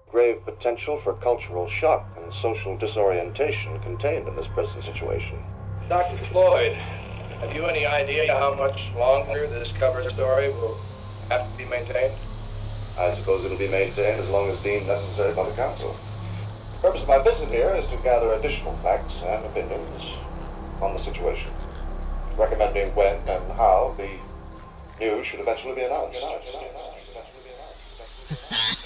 grave potential for cultural shock and social disorientation contained in this present situation. Dr. Floyd, have you any idea how much longer this cover story will have to be maintained? I suppose it'll be maintained as long as deemed necessary by the Council. The purpose of my visit here is to gather additional facts and opinions on the situation, recommending when and how the news should eventually be announced.